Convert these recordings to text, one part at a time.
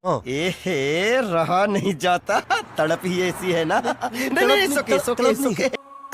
एहे रहा नहीं जाता, तड़प ही ऐसी है ना। नहीं, सुके सुके सुके।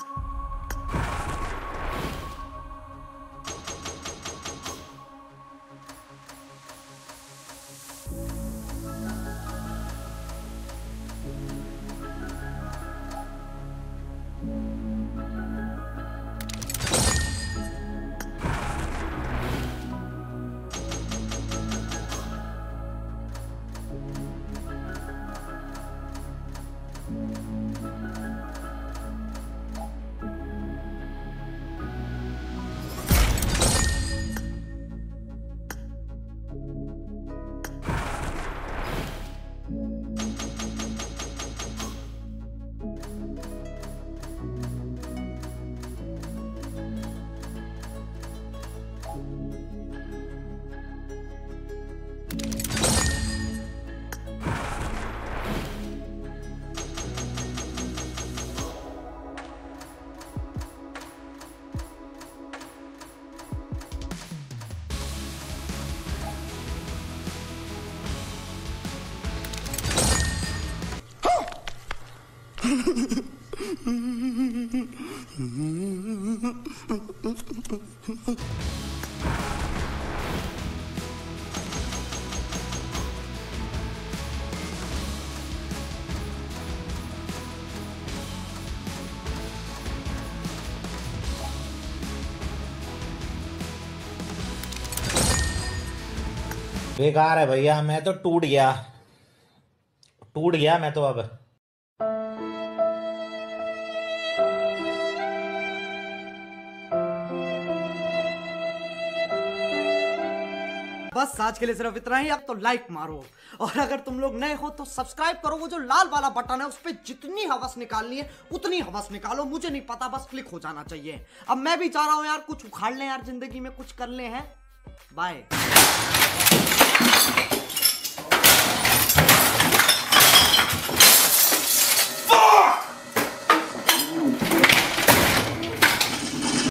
बेकार है भैया, मैं तो टूट गया मैं तो अब। बस आज के लिए सिर्फ इतना ही। अब तो लाइक मारो, और अगर तुम लोग नए हो तो सब्सक्राइब करो। वो जो लाल वाला बटन है उस पर जितनी हवस निकालनी है उतनी हवस निकालो, मुझे नहीं पता, बस क्लिक हो जाना चाहिए। अब मैं भी चाह रहा हूं यार कुछ उखाड़ लें यार, जिंदगी में कुछ कर ले हैं। बाय।